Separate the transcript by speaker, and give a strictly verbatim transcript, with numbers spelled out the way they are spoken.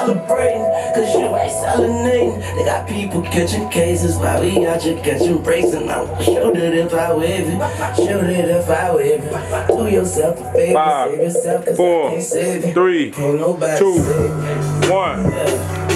Speaker 1: celebrating, cause you ain't selling. They got people catching cases while we out here catching breaks. And I'm gonna shoot it if I wave it, shoot it if I wave it. Do yourself a favor,
Speaker 2: Five,
Speaker 1: save yourself, cause
Speaker 2: four,
Speaker 1: I can't save you.
Speaker 2: three,
Speaker 1: Can't nobody
Speaker 2: two,
Speaker 1: save you.
Speaker 2: one.
Speaker 1: Yeah.